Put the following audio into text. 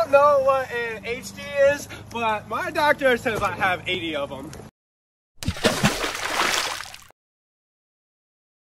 don't know what an HD is, but my doctor says I have 80 of them.